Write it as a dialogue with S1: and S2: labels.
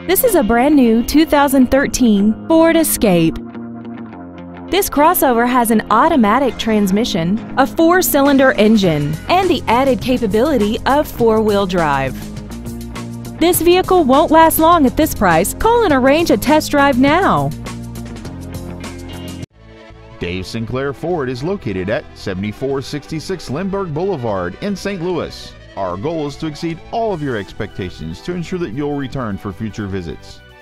S1: This is a brand new 2013 Ford Escape. This crossover has an automatic transmission, a 4-cylinder engine, and the added capability of 4-wheel drive. This vehicle won't last long at this price. Call and arrange a test drive now.
S2: Dave Sinclair Ford is located at 7466 Lindbergh Boulevard in St. Louis. Our goal is to exceed all of your expectations to ensure that you'll return for future visits.